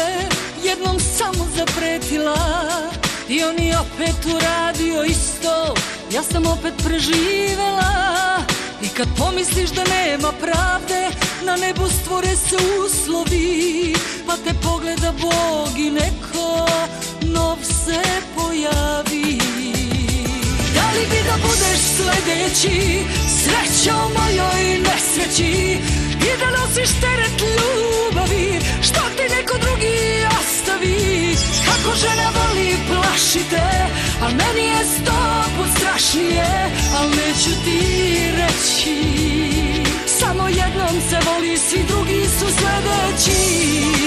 tebe jednom samo zapretila i on je opet uradio isto, ja sam opet preživela. I kad pomisliš da nema pravde, na nebu stvore se uslovi, pa te pogleda Bog i neko nov se pojavi. Da li bi da budeš sledeći, sreća u mojoj nesreći, i da nosiš teret ljubavi, što ti neko drugi ostavi. Kako žena voli plaši te, a meni je 100 put strašnije, al neću ti reći. Samo jednom se voli, svi drugi su sledeći.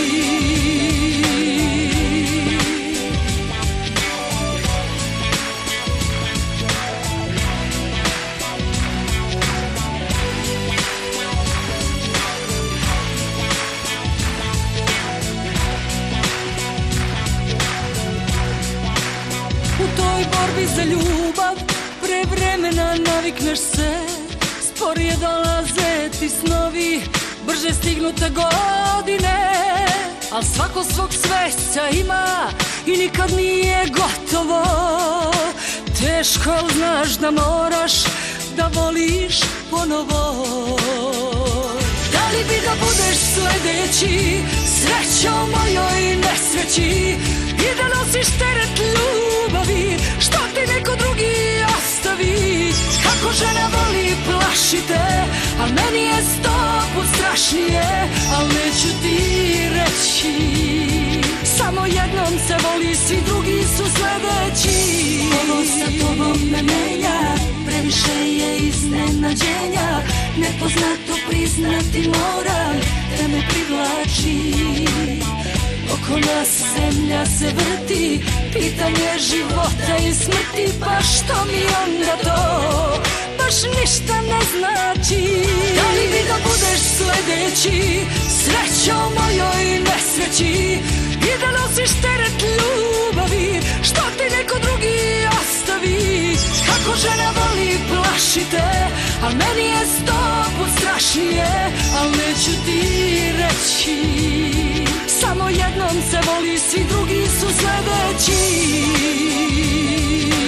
U toj borbi za ljubav pre vremena navikneš se, sporije dolaze ti snovi, brže stignu te godine. Al svako svog svesca ima i nikad nije gotovo. Teško, al znaš da moraš da voliš ponovo. Da li bi da budeš sledeći, sreća u mojoj nesreći, i da nosiš teret ljubavi, što ti neko drugi ostavi. Kako žena voli plaši te, a meni je 100 put strašnije, al neću ti reći. Samo jednom se voli, svi drugi su sledeći. Ovo sa tobom me menja, previše je iznenađenja, nepoznato priznati moram da me privlači. Oko nas zemlja se vrti, pitanje života i smrti, pa što mi onda to baš ništa ne znači. Da li bi da budeš sledeći, sreća u mojoj nesreći, i da nosiš teret ljubavi, što ti neko drugi ostavi. Kako žena voli plaši te, a meni je 100 put strašnije, al neću ti reći. Samo jednom se voli, svi drugi su sledeći.